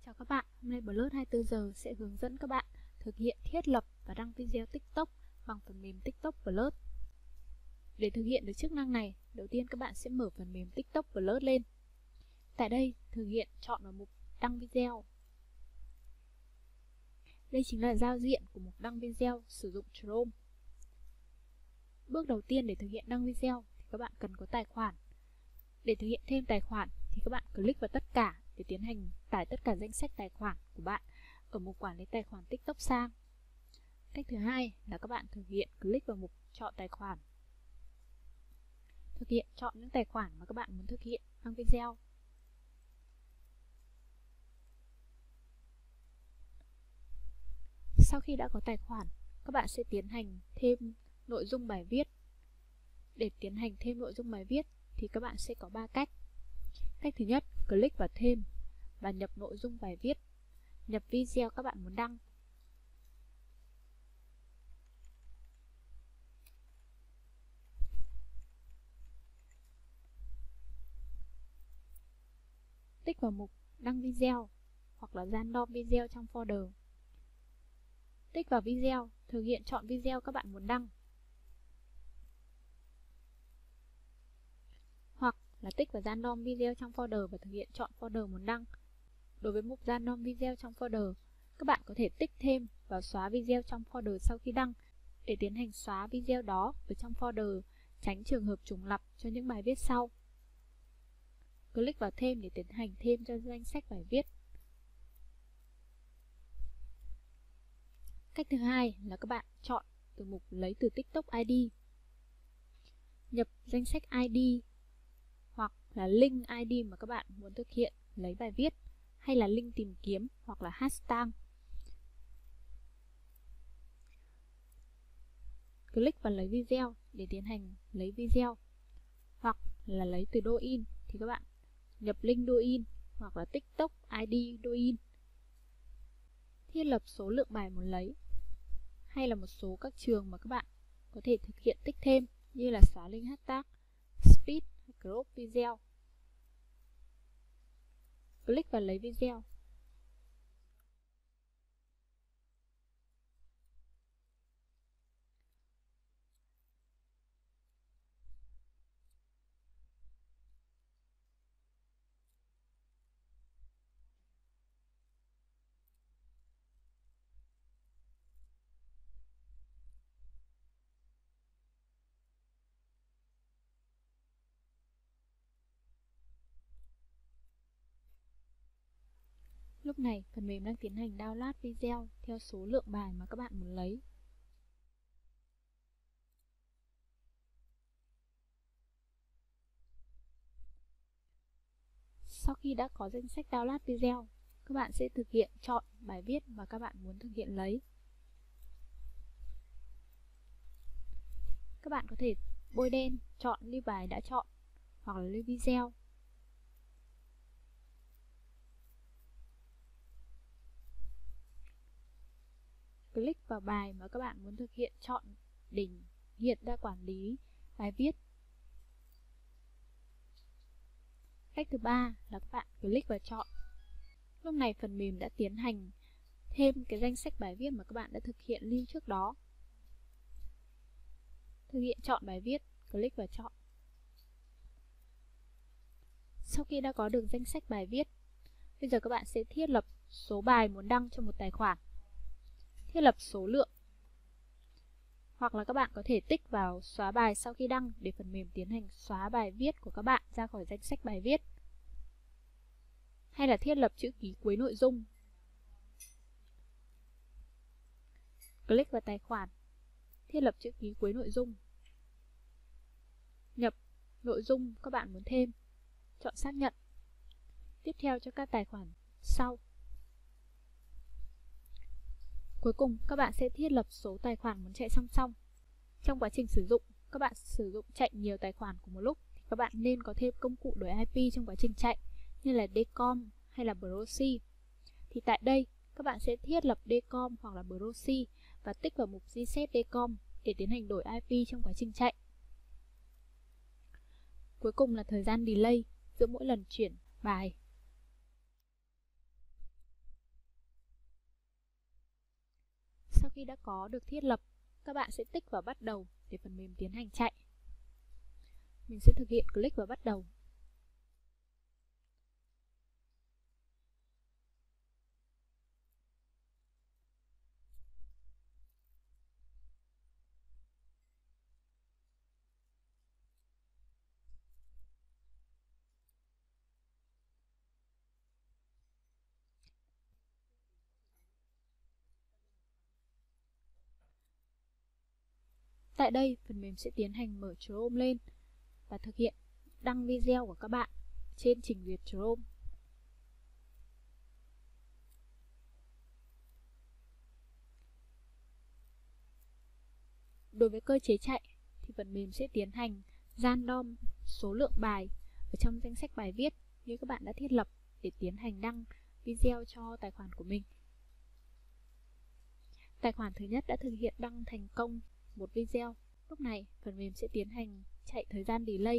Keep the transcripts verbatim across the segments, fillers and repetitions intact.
Chào các bạn, hôm nay Blurt hai mươi tư giờ sẽ hướng dẫn các bạn thực hiện thiết lập và đăng video TikTok bằng phần mềm TikTok Blurt. Để thực hiện được chức năng này, đầu tiên các bạn sẽ mở phần mềm TikTok Blurt lên. Tại đây, thực hiện chọn vào mục đăng video. Đây chính là giao diện của mục đăng video sử dụng Chrome. Bước đầu tiên để thực hiện đăng video thì các bạn cần có tài khoản. Để thực hiện thêm tài khoản thì các bạn click vào tất cả để tiến hành tải tất cả danh sách tài khoản của bạn ở mục quản lý tài khoản TikTok sang. Cách thứ hai là các bạn thực hiện click vào mục chọn tài khoản. Thực hiện chọn những tài khoản mà các bạn muốn thực hiện đăng video. Sau khi đã có tài khoản, các bạn sẽ tiến hành thêm nội dung bài viết. Để tiến hành thêm nội dung bài viết thì các bạn sẽ có ba cách. Cách thứ nhất, click vào thêm và nhập nội dung bài viết, nhập video các bạn muốn đăng. Tích vào mục đăng video hoặc là random video trong folder. Tích vào video, thực hiện chọn video các bạn muốn đăng. Hoặc là tích vào random video trong folder và thực hiện chọn folder muốn đăng. Đối với mục random video trong folder, các bạn có thể tích thêm và xóa video trong folder sau khi đăng để tiến hành xóa video đó ở trong folder, tránh trường hợp trùng lặp cho những bài viết sau. Click vào thêm để tiến hành thêm cho danh sách bài viết. Cách thứ hai là các bạn chọn từ mục lấy từ TikTok i đê. Nhập danh sách i đê hoặc là link i đê mà các bạn muốn thực hiện lấy bài viết, hay là link tìm kiếm hoặc là hashtag. Click vào lấy video để tiến hành lấy video, hoặc là lấy từ domain thì các bạn nhập link domain hoặc là TikTok i đê domain. Thiết lập số lượng bài muốn lấy, hay là một số các trường mà các bạn có thể thực hiện tích thêm như là xóa link hashtag, speed, crop video. Click vào lấy video. Lúc này, phần mềm đang tiến hành download video theo số lượng bài mà các bạn muốn lấy. Sau khi đã có danh sách download video, các bạn sẽ thực hiện chọn bài viết mà các bạn muốn thực hiện lấy. Các bạn có thể bôi đen, chọn lưu bài đã chọn, hoặc là lưu video. Click vào bài mà các bạn muốn thực hiện chọn đỉnh hiện ra quản lý bài viết. Cách thứ ba là các bạn click vào chọn. Lúc này phần mềm đã tiến hành thêm cái danh sách bài viết mà các bạn đã thực hiện lưu trước đó. Thực hiện chọn bài viết, click vào chọn. Sau khi đã có được danh sách bài viết, bây giờ các bạn sẽ thiết lập số bài muốn đăng cho một tài khoản. Thiết lập số lượng. Hoặc là các bạn có thể tích vào xóa bài sau khi đăng để phần mềm tiến hành xóa bài viết của các bạn ra khỏi danh sách bài viết. Hay là thiết lập chữ ký cuối nội dung. Click vào tài khoản, thiết lập chữ ký cuối nội dung. Nhập nội dung các bạn muốn thêm, chọn xác nhận. Tiếp theo cho các tài khoản sau. Cuối cùng các bạn sẽ thiết lập số tài khoản muốn chạy song song. Trong quá trình sử dụng, các bạn sử dụng chạy nhiều tài khoản cùng một lúc thì các bạn nên có thêm công cụ đổi i pê trong quá trình chạy như là decom hay là proxy. Thì tại đây các bạn sẽ thiết lập decom hoặc là proxy và tích vào mục reset decom để tiến hành đổi i pê trong quá trình chạy. Cuối cùng là thời gian delay giữa mỗi lần chuyển bài. khi đã có được thiết lập, các bạn sẽ tích vào bắt đầu để phần mềm tiến hành chạy. Mình sẽ thực hiện click vào bắt đầu. Tại đây, phần mềm sẽ tiến hành mở Chrome lên và thực hiện đăng video của các bạn trên trình duyệt Chrome. Đối với cơ chế chạy thì phần mềm sẽ tiến hành random số lượng bài ở trong danh sách bài viết như các bạn đã thiết lập để tiến hành đăng video cho tài khoản của mình. Tài khoản thứ nhất đã thực hiện đăng thành công một video. Lúc này, phần mềm sẽ tiến hành chạy thời gian delay.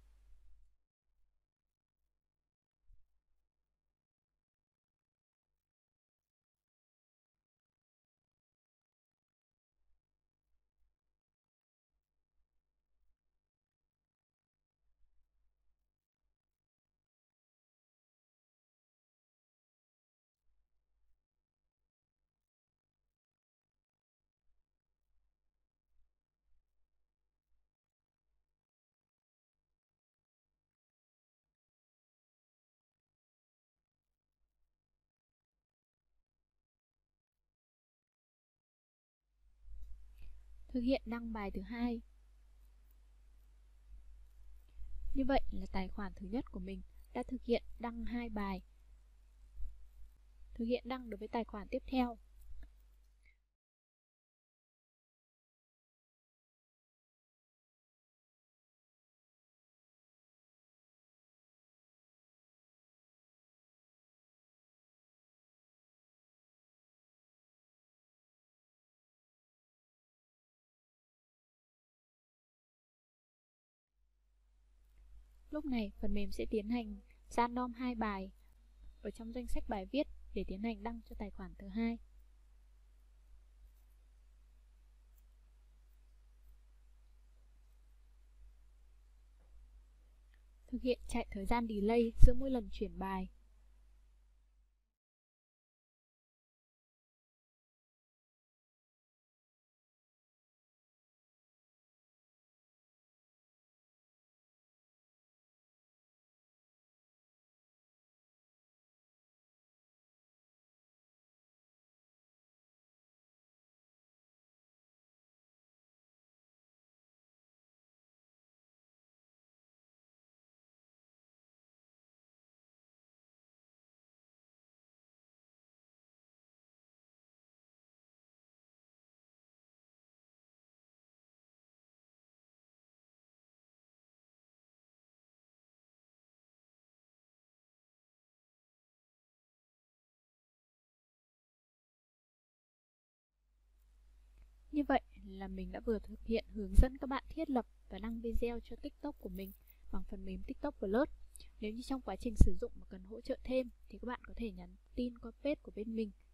Thực hiện đăng bài thứ hai. Như vậy là tài khoản thứ nhất của mình đã thực hiện đăng hai bài. Thực hiện đăng đối với tài khoản tiếp theo. Lúc này, phần mềm sẽ tiến hành random hai bài ở trong danh sách bài viết để tiến hành đăng cho tài khoản thứ hai. Thực hiện chạy thời gian delay giữa mỗi lần chuyển bài. Như vậy là mình đã vừa thực hiện hướng dẫn các bạn thiết lập và đăng video cho TikTok của mình bằng phần mềm TikTok Plus. Nếu như trong quá trình sử dụng mà cần hỗ trợ thêm thì các bạn có thể nhắn tin qua page của bên mình